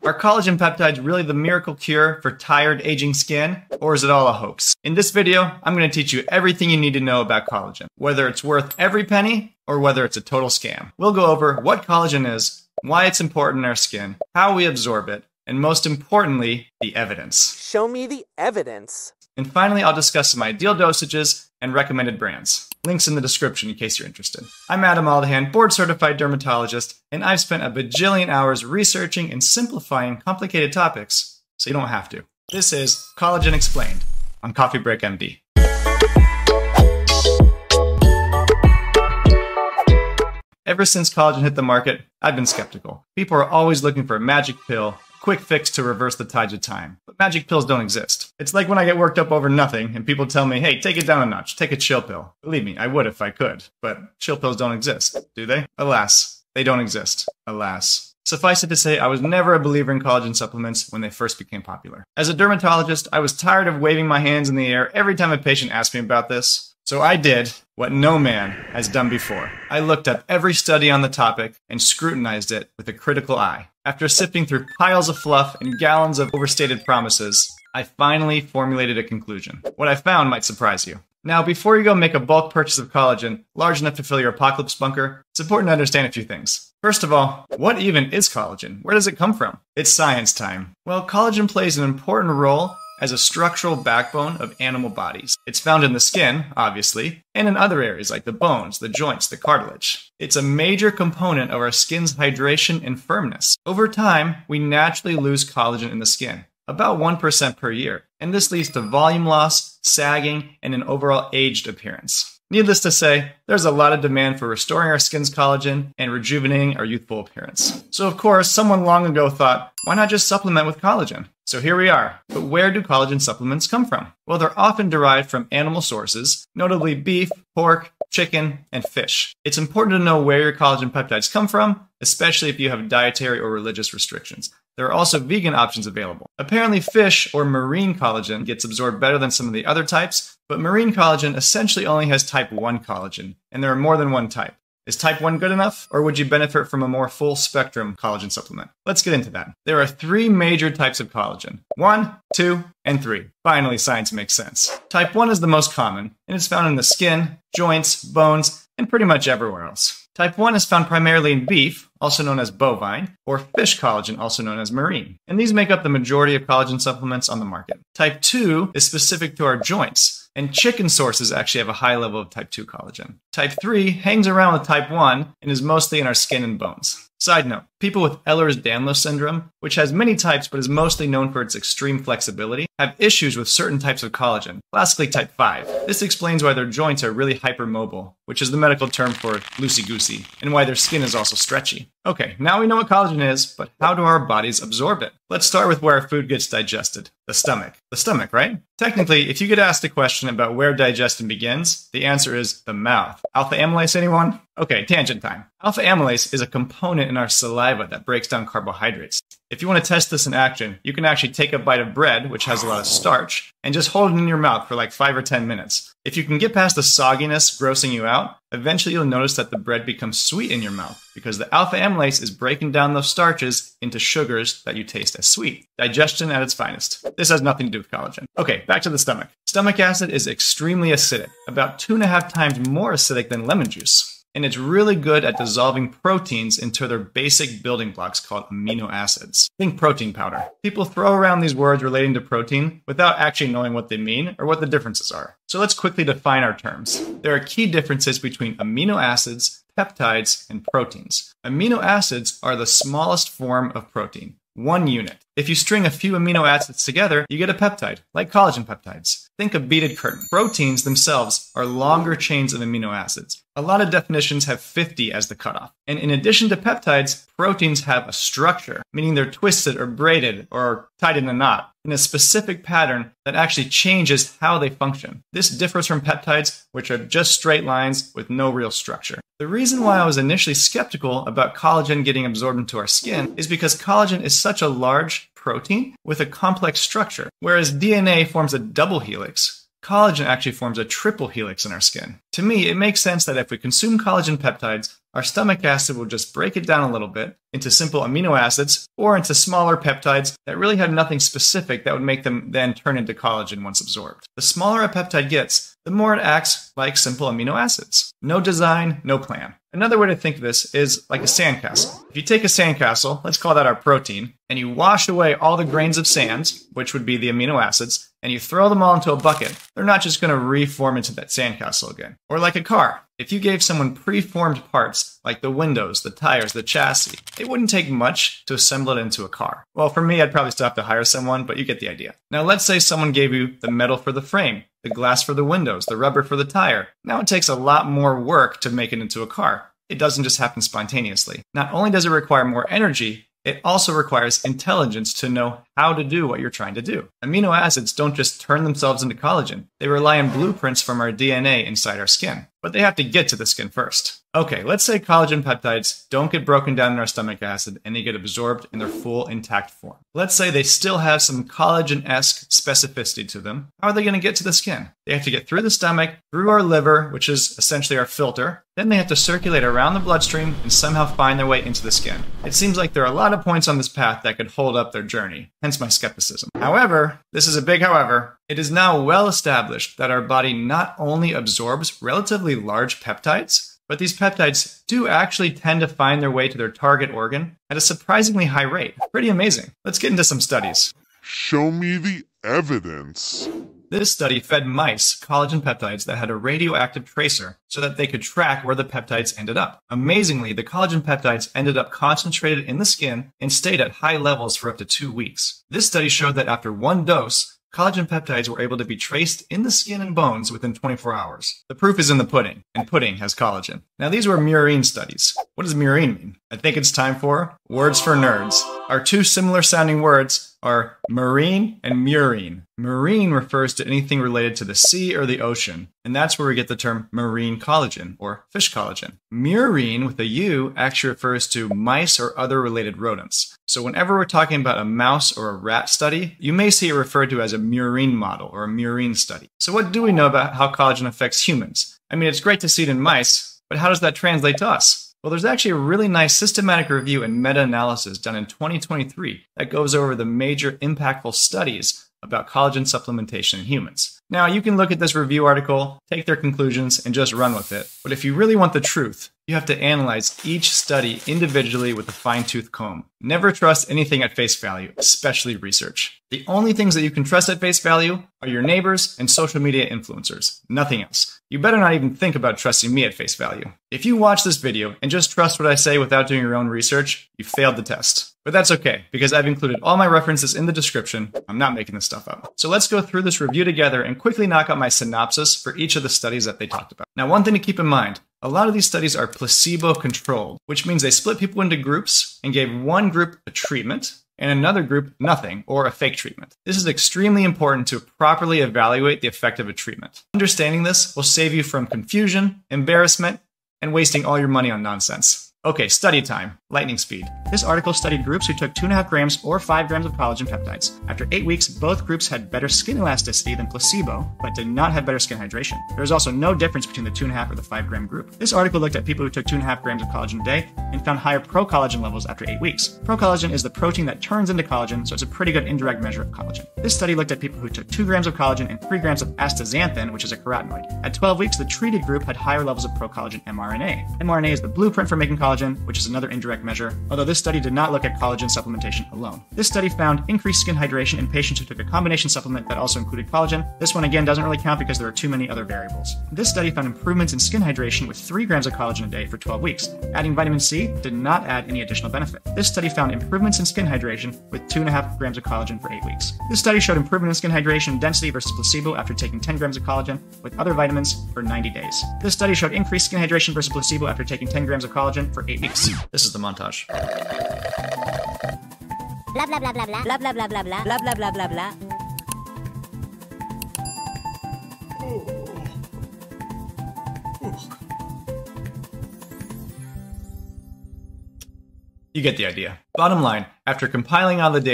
Are collagen peptides really the miracle cure for tired, aging skin, or is it all a hoax? In this video, I'm going to teach you everything you need to know about collagen, whether it's worth every penny or whether it's a total scam. We'll go over what collagen is, why it's important in our skin, how we absorb it, and most importantly, the evidence. Show me the evidence. And finally, I'll discuss some ideal dosages and recommended brands. Links in the description in case you're interested. I'm Adam Aldahan, board-certified dermatologist, and I've spent a bajillion hours researching and simplifying complicated topics so you don't have to. This is Collagen Explained on Coffee Break MD. Ever since collagen hit the market, I've been skeptical. People are always looking for a magic pill, quick fix to reverse the tides of time. But magic pills don't exist. It's like when I get worked up over nothing and people tell me, hey, take it down a notch, take a chill pill. Believe me, I would if I could. But chill pills don't exist, do they? Alas, they don't exist. Alas. Suffice it to say, I was never a believer in collagen supplements when they first became popular. As a dermatologist, I was tired of waving my hands in the air every time a patient asked me about this. So I did what no man has done before. I looked up every study on the topic and scrutinized it with a critical eye. After sifting through piles of fluff and gallons of overstated promises, I finally formulated a conclusion. What I found might surprise you. Now, before you go make a bulk purchase of collagen large enough to fill your apocalypse bunker, it's important to understand a few things. First of all, what even is collagen? Where does it come from? It's science time. Well, collagen plays an important role as a structural backbone of animal bodies. It's found in the skin, obviously, and in other areas like the bones, the joints, the cartilage. It's a major component of our skin's hydration and firmness. Over time, we naturally lose collagen in the skin, about 1% per year, and this leads to volume loss, sagging, and an overall aged appearance. Needless to say, there's a lot of demand for restoring our skin's collagen and rejuvenating our youthful appearance. So of course, someone long ago thought, why not just supplement with collagen? So here we are. But where do collagen supplements come from? Well, they're often derived from animal sources, notably beef, pork, chicken, and fish. It's important to know where your collagen peptides come from, especially if you have dietary or religious restrictions. There are also vegan options available. Apparently fish or marine collagen gets absorbed better than some of the other types, but marine collagen essentially only has type 1 collagen, and there are more than one type. Is type 1 good enough, or would you benefit from a more full-spectrum collagen supplement? Let's get into that. There are 3 major types of collagen. 1, 2, and 3. Finally, science makes sense. Type 1 is the most common, and it's found in the skin, joints, bones, and pretty much everywhere else. Type 1 is found primarily in beef, also known as bovine, or fish collagen, also known as marine. And these make up the majority of collagen supplements on the market. Type 2 is specific to our joints, and chicken sources actually have a high level of type 2 collagen. Type 3 hangs around with type 1 and is mostly in our skin and bones. Side note, people with Ehlers-Danlos syndrome, which has many types but is mostly known for its extreme flexibility, have issues with certain types of collagen, classically type 5. This explains why their joints are really hypermobile, which is the medical term for loosey-goosey, and why their skin is also stretchy. Okay, now we know what collagen is, but how do our bodies absorb it? Let's start with where our food gets digested. The stomach. The stomach, right? Technically, if you get asked a question about where digestion begins, the answer is the mouth. Alpha amylase, anyone? Okay, tangent time. Alpha amylase is a component in our saliva that breaks down carbohydrates. If you want to test this in action, you can actually take a bite of bread, which has a lot of starch, and just hold it in your mouth for like 5 or 10 minutes. If you can get past the sogginess grossing you out, eventually you'll notice that the bread becomes sweet in your mouth because the alpha amylase is breaking down those starches into sugars that you taste as sweet. Digestion at its finest. This has nothing to do with collagen. Okay, back to the stomach. Stomach acid is extremely acidic, about 2.5 times more acidic than lemon juice. And it's really good at dissolving proteins into their basic building blocks called amino acids. Think protein powder. People throw around these words relating to protein without actually knowing what they mean or what the differences are. So let's quickly define our terms. There are key differences between amino acids, peptides, and proteins. Amino acids are the smallest form of protein, 1 unit. If you string a few amino acids together, you get a peptide, like collagen peptides. Think of beaded curtain. Proteins themselves are longer chains of amino acids. A lot of definitions have 50 as the cutoff. And in addition to peptides, proteins have a structure, meaning they're twisted or braided or tied in a knot in a specific pattern that actually changes how they function. This differs from peptides, which are just straight lines with no real structure. The reason why I was initially skeptical about collagen getting absorbed into our skin is because collagen is such a large protein with a complex structure. Whereas DNA forms a double helix, collagen actually forms a triple helix in our skin. To me, it makes sense that if we consume collagen peptides, our stomach acid will just break it down a little bit into simple amino acids or into smaller peptides that really have nothing specific that would make them then turn into collagen once absorbed. The smaller a peptide gets, the more it acts like simple amino acids. No design, no plan. Another way to think of this is like a sandcastle. If you take a sandcastle, let's call that our protein, and you wash away all the grains of sand, which would be the amino acids, and you throw them all into a bucket, they're not just going to reform into that sandcastle again. Or like a car. If you gave someone preformed parts, like the windows, the tires, the chassis, it wouldn't take much to assemble it into a car. Well, for me, I'd probably still have to hire someone, but you get the idea. Now, let's say someone gave you the metal for the frame, the glass for the windows, the rubber for the tire. Now it takes a lot more work to make it into a car. It doesn't just happen spontaneously. Not only does it require more energy, it also requires intelligence to know how to do what you're trying to do. Amino acids don't just turn themselves into collagen. They rely on blueprints from our DNA inside our skin. But they have to get to the skin first. Okay, let's say collagen peptides don't get broken down in our stomach acid and they get absorbed in their full intact form. Let's say they still have some collagen-esque specificity to them. How are they going to get to the skin? They have to get through the stomach, through our liver, which is essentially our filter. Then they have to circulate around the bloodstream and somehow find their way into the skin. It seems like there are a lot of points on this path that could hold up their journey, hence my skepticism. However, this is a big however, it is now well established that our body not only absorbs relatively large peptides, but these peptides do actually tend to find their way to their target organ at a surprisingly high rate. Pretty amazing. Let's get into some studies. Show me the evidence. This study fed mice collagen peptides that had a radioactive tracer so that they could track where the peptides ended up. Amazingly, the collagen peptides ended up concentrated in the skin and stayed at high levels for up to 2 weeks. This study showed that after one dose, collagen peptides were able to be traced in the skin and bones within 24 hours. The proof is in the pudding, and pudding has collagen. Now, these were murine studies. What does murine mean? I think it's time for Words for Nerds. Our two similar sounding words are marine and murine. Marine refers to anything related to the sea or the ocean, and that's where we get the term marine collagen or fish collagen. Murine with a U actually refers to mice or other related rodents. So whenever we're talking about a mouse or a rat study, you may see it referred to as a murine model or a murine study. So what do we know about how collagen affects humans? I mean, it's great to see it in mice, but how does that translate to us? Well, there's actually a really nice systematic review and meta-analysis done in 2023 that goes over the major impactful studies about collagen supplementation in humans. Now, you can look at this review article, take their conclusions, and just run with it. But if you really want the truth, you have to analyze each study individually with a fine-tooth comb. Never trust anything at face value, especially research. The only things that you can trust at face value are your neighbors and social media influencers, nothing else. You better not even think about trusting me at face value. If you watch this video and just trust what I say without doing your own research, you failed the test. But that's okay, because I've included all my references in the description. I'm not making this stuff up. So let's go through this review together and quickly knock out my synopsis for each of the studies that they talked about. Now, one thing to keep in mind, a lot of these studies are placebo-controlled, which means they split people into groups and gave one group a treatment and another group nothing, or a fake treatment. This is extremely important to properly evaluate the effect of a treatment. Understanding this will save you from confusion, embarrassment, and wasting all your money on nonsense. Okay, study time. Lightning speed. This article studied groups who took 2.5 grams or 5 grams of collagen peptides. After 8 weeks, both groups had better skin elasticity than placebo, but did not have better skin hydration. There was also no difference between the 2.5 or the 5 gram group. This article looked at people who took 2.5 grams of collagen a day and found higher procollagen levels after 8 weeks. Procollagen is the protein that turns into collagen, so it's a pretty good indirect measure of collagen. This study looked at people who took 2 grams of collagen and 3 grams of astaxanthin, which is a carotenoid. At 12 weeks, the treated group had higher levels of procollagen mRNA. mRNA is the blueprint for making collagen, which is another indirect measure, although this study did not look at collagen supplementation alone. This study found increased skin hydration in patients who took a combination supplement that also included collagen. This one again doesn't really count because there are too many other variables. This study found improvements in skin hydration with 3 grams of collagen a day for 12 weeks. Adding vitamin C did not add any additional benefit. This study found improvements in skin hydration with 2.5 grams of collagen for 8 weeks. This study showed improvement in skin hydration density versus placebo after taking 10 grams of collagen with other vitamins for 90 days. This study showed increased skin hydration versus placebo after taking 10 grams of collagen for 8 weeks. This is the montage. Blah blah blah blah blah blah blah blah blah blah blah blah blah blah. You get the idea. Bottom line, after compiling all the data,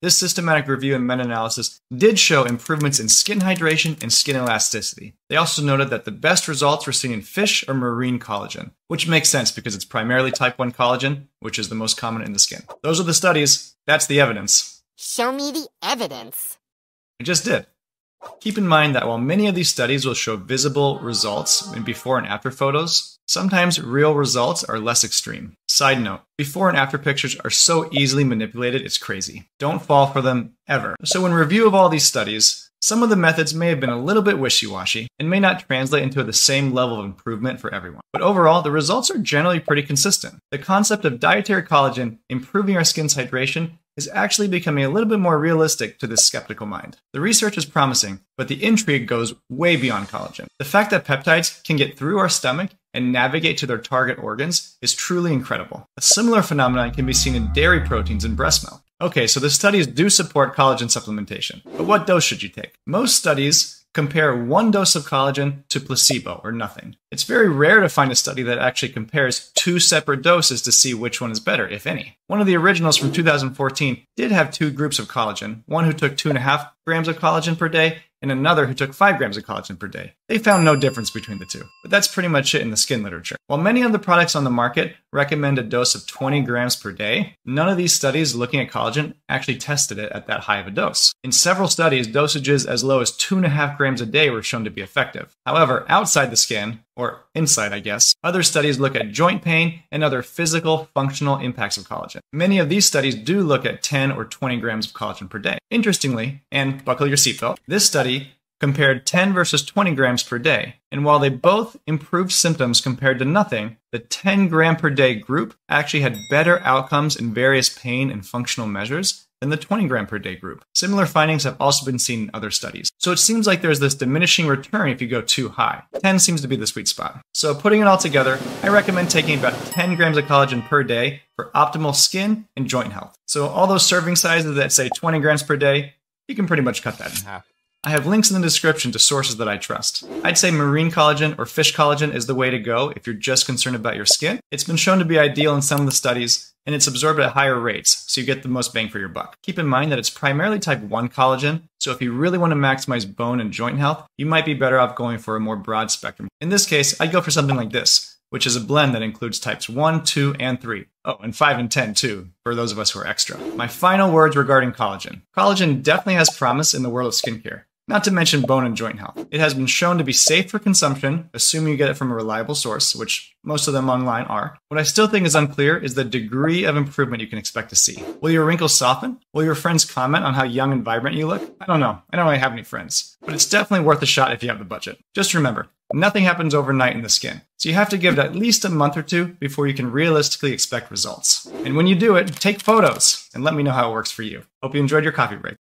This systematic review and meta-analysis did show improvements in skin hydration and skin elasticity. They also noted that the best results were seen in fish or marine collagen, which makes sense because it's primarily type 1 collagen, which is the most common in the skin. Those are the studies. That's the evidence. Show me the evidence. I just did. Keep in mind that while many of these studies will show visible results in before and after photos, sometimes real results are less extreme. Side note, before and after pictures are so easily manipulated, it's crazy. Don't fall for them ever. So in review of all these studies, some of the methods may have been a little bit wishy-washy and may not translate into the same level of improvement for everyone. But overall, the results are generally pretty consistent. The concept of dietary collagen improving our skin's hydration is actually becoming a little bit more realistic to this skeptical mind. The research is promising, but the intrigue goes way beyond collagen. The fact that peptides can get through our stomach and navigate to their target organs is truly incredible. A similar phenomenon can be seen in dairy proteins in breast milk. Okay, so the studies do support collagen supplementation, but what dose should you take? Most studies compare 1 dose of collagen to placebo or nothing. It's very rare to find a study that actually compares 2 separate doses to see which one is better, if any. One of the originals from 2014 did have 2 groups of collagen, one who took 2.5 grams of collagen per day and another who took 5 grams of collagen per day. They found no difference between the two, but that's pretty much it in the skin literature. While many of the products on the market recommend a dose of 20 grams per day, none of these studies looking at collagen actually tested it at that high of a dose. In several studies, dosages as low as 2.5 grams a day were shown to be effective. However, outside the skin, or inside, I guess, other studies look at joint pain and other physical, functional impacts of collagen. Many of these studies do look at 10 or 20 grams of collagen per day. Interestingly, and buckle your seatbelt, this study compared 10 versus 20 grams per day. And while they both improved symptoms compared to nothing, the 10 gram per day group actually had better outcomes in various pain and functional measures than the 20 gram per day group. Similar findings have also been seen in other studies. So it seems like there's this diminishing return if you go too high. 10 seems to be the sweet spot. So putting it all together, I recommend taking about 10 grams of collagen per day for optimal skin and joint health. So all those serving sizes that say 20 grams per day, you can pretty much cut that in half. I have links in the description to sources that I trust. I'd say marine collagen or fish collagen is the way to go if you're just concerned about your skin. It's been shown to be ideal in some of the studies, and it's absorbed at higher rates, so you get the most bang for your buck. Keep in mind that it's primarily type 1 collagen, so if you really want to maximize bone and joint health, you might be better off going for a more broad spectrum. In this case, I'd go for something like this, which is a blend that includes types 1, 2, and 3. Oh, and 5 and 10 too, for those of us who are extra. My final words regarding collagen. Collagen definitely has promise in the world of skincare. Not to mention bone and joint health. It has been shown to be safe for consumption, assuming you get it from a reliable source, which most of them online are. What I still think is unclear is the degree of improvement you can expect to see. Will your wrinkles soften? Will your friends comment on how young and vibrant you look? I don't know. I don't really have any friends. But it's definitely worth a shot if you have the budget. Just remember, nothing happens overnight in the skin. So you have to give it at least a month or 2 before you can realistically expect results. And when you do it, take photos and let me know how it works for you. Hope you enjoyed your coffee break.